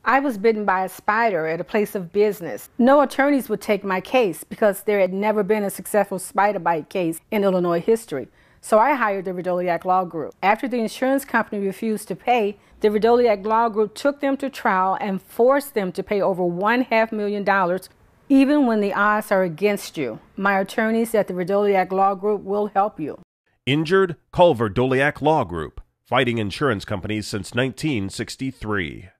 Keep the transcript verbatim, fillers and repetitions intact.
I was bitten by a spider at a place of business. No attorneys would take my case because there had never been a successful spider bite case in Illinois history. So I hired the Vrdolyak Law Group. After the insurance company refused to pay, the Vrdolyak Law Group took them to trial and forced them to pay over one half million dollars, even when the odds are against you. My attorneys at the Vrdolyak Law Group will help you. Injured? Call Vrdolyak Law Group, fighting insurance companies since nineteen sixty-three.